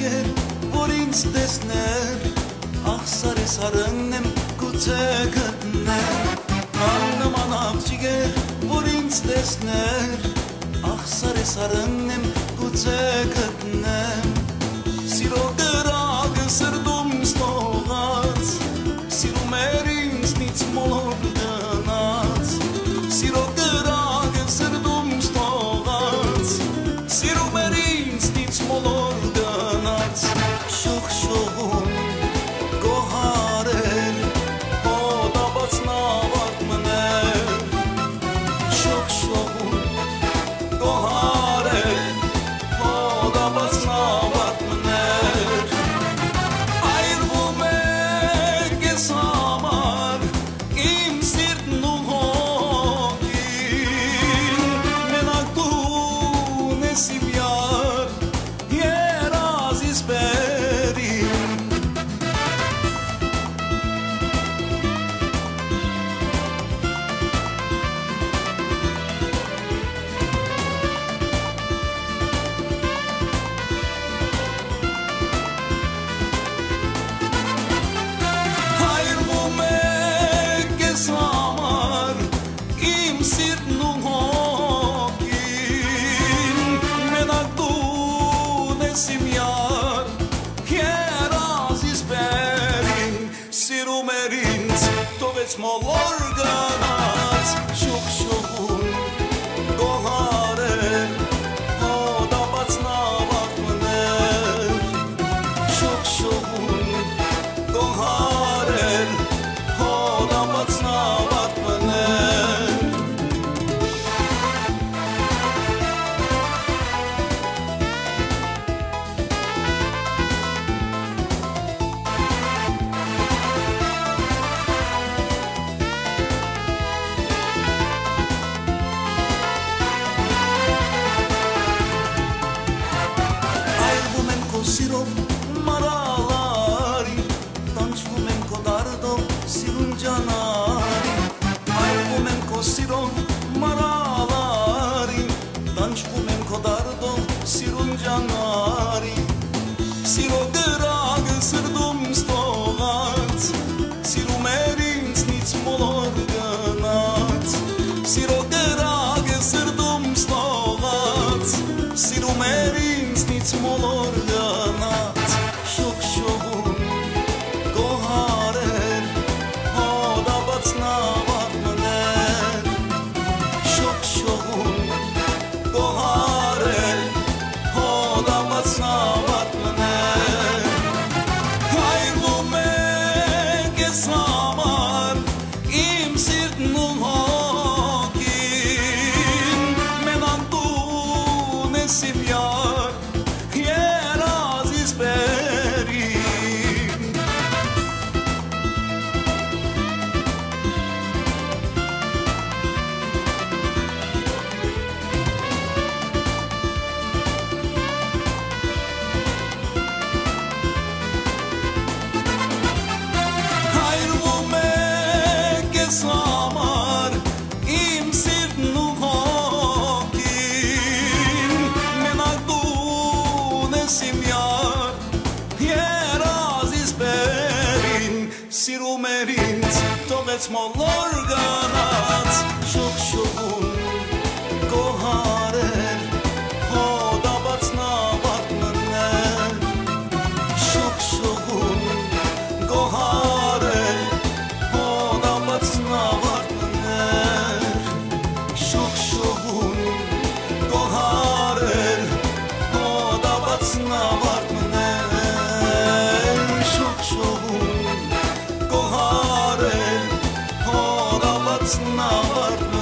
ջիգեր, որ ինձ տեսներ, ախ սարի սարն եմ գուցե գտներ, աննման աղջիկեր, որ ինձ տեսներ, ախ սարի սարն եմ գուցե գտնեմ, սիրո գրագը սրտում ստողած, սիրում էր ինձնից մոլոր գնաց, սիրո գրագը սրտում ստողած, սիրում էր ինձնից մոլոր գնաց, շող շողում գոհարեր, հոտաբաց նավակ մներ, շող շողում գոհարեր, հոտաբաց նավակ մներ, այրվում է կես համար, իմ սիրտն ու հոգին, մենակ դու ես իմ յար, երազիս բերին, հայրվում է կես համար, իմ սիրտն ու հոգին, մենակ դու ես իմ յար, երազիս բերին, սիրում էր ինձ, թողեց մոլոր գնաց, շող շողում գոհարեր, հոտաբաց նավակ մներ, շող շողում գոհարեր, հոտաբաց նավակ մներ, այրվում եմ քո սիրով մարալարի, տանջվում եմ քո դարդով սիրուն ջանարի, այրվում եմ քո սիրով մարալարի, տանջվում եմ քո դարդով սիրուն ջանարի, սիրո գրագը սրտում ստողած, սիրում էր ինձնից մոլոր գնաց, սիրո գրագը սրտում ստողած, սիրում էր ինձնից մոլոր գնաց, շող շողում գոհարեր, հոտաբաց նավակ մներ, շող շողում գոհարեր, հոտաբաց նավակ մներ, հայրվում է կես համար, իմ սիրտն ու հոգին, մենակ դու ես իմ յար, երազիս բերին, հայրվում է կես համար, իմ սիրտն ու հոգին, մենակ դու ես իմ յար, երազիս բերին, սիրում էր ինձ, թողեց մոլոր գնաց, շող շողում գոհարեր, հոտաբաց նավակ մներ, շող շողում գոհարեր, հոտաբաց նավակ մներ, շող շողում գոհարեր, հոտաբաց նավակ մներ, շող շողում գոհարեր, հոտաբաց նավակ մներ,